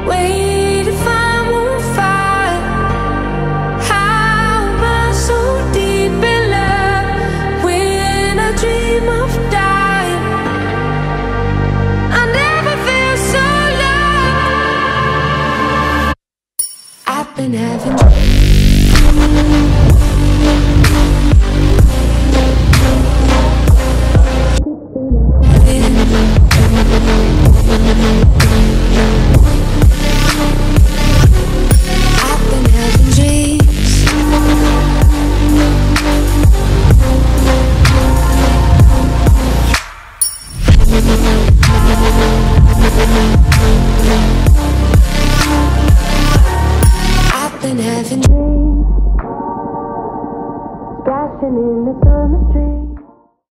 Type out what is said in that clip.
Wait if I won't fight. How am I so deep in love when I dream of dying? I never feel so low. I've been having having dreams, splashing in the summer street.